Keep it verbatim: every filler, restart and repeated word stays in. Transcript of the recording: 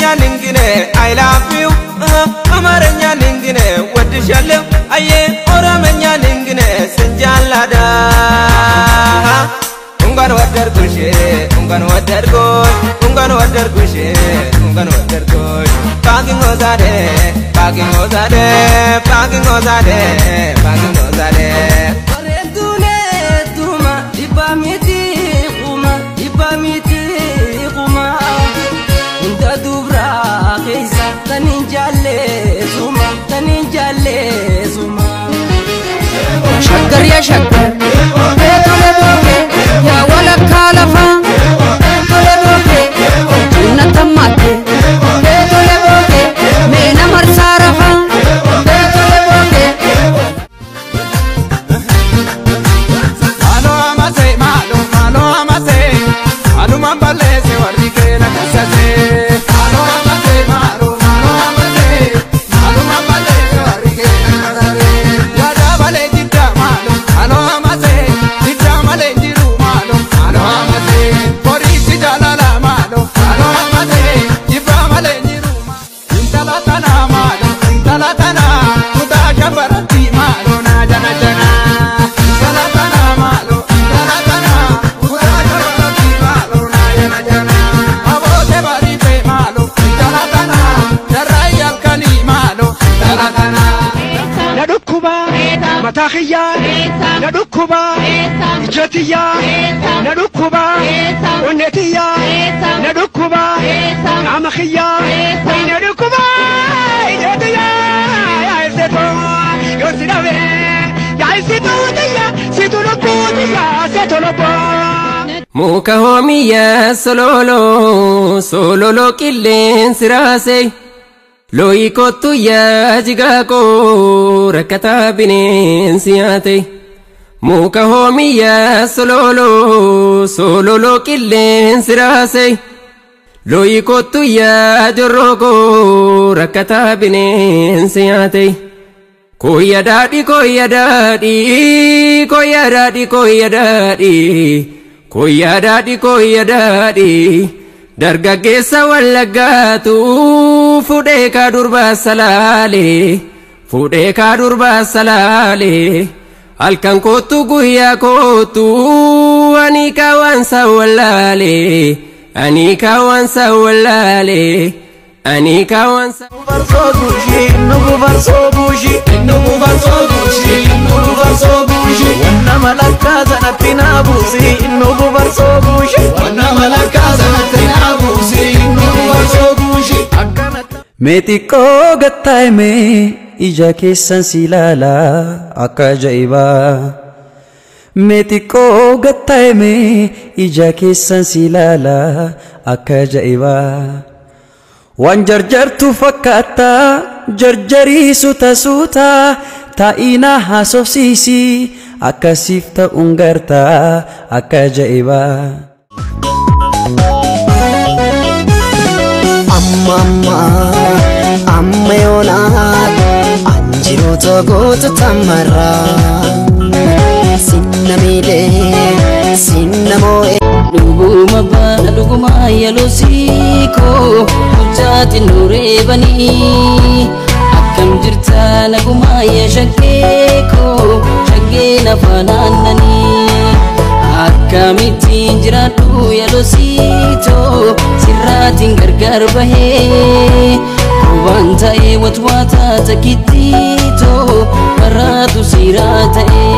Englishnya ningine I love you Amarenya ningine wadishalle aye Oromenya ningine sinjallada Ungan wadar gushe ungan wadar gosh ungan wadar gushe ungan wadar gosh Pagi ngozade pagi ngozade pagi ngozade pagi ngozade Paredune tuma ibamiti kuma ibamiti kuma Inta dubra keisa taninjalle suma taninjalle suma Shakkar ya shakkar betule boke ya wala kalafa betule boke natamate betule boke mena marsarafa betule boke Alo amase malo malo amase alo mambale se warike na kasase Alo amase malo malo amase alo mambale se warike na kasase Wada bale jidda malo alo amase jidda male jiru malo alo amase Polisi jalala malo alo amase jibba male jiru malo Intala tana malo intala tana kuda shabarati malo na jana jana Intala tana malo intala tana kuda shabarati malo na jana jana Abote barite malo intala tana jarai alkani malo intala tana Nadukuba matakhia Nadukuba ijatiya Nadukuba unetiya Nadukuba amakhia Nadukuba ijatiya ya seto yosirabe ya seto tiya seto lopotiya seto lopo Muka homiya sololo sololo killen sirase Loi kotu ya jigako rakata binen siate Muka homiya sololo sololo killen sirase Loi kotu ya joroko rakata binen siate Koya dadi koya dadi koya dadi koya dadi koya dadi koya dadi Dargaggeessa wallaggaatu fuudhee kaa durbaa salaale fuudhee kaa durbaa salaale halkan kootu guyyaa kootu ani kawansa wallaale ani kawansa wallaale ani kawansa Barso bushi nugu barso bushi nugu barso bushi nugu barso bushi wanna malaka zanatina busi nugu barso bushi wanna malaka zanatina busi nugu barso bushi Metiko gatai me ija kesan silala akajaiba Metiko gatai me ija kesan silala akajaiba Wan jarjartu fakata jarjari suta suta ta'ina hasofsisi akasifta ungarta akajaiba Amma amma amma yonat anjiro togotu tamara Sinna mile sinna moe Duguma ba duguma yalosiko Mujati nure bani Akkam jirta naguma ya shakkeko Shakkena fananani Akkamiti jiratu yalosito Sirratin gargar bahe Kubanta e watwata takitito Maratu sirata e